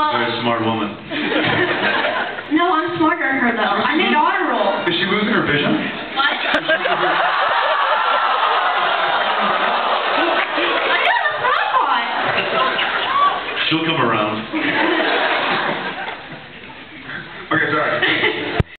very smart woman. No, I'm smarter than her, though. I made honor roll. Is she losing her vision? What? I got a frog on. She'll come around.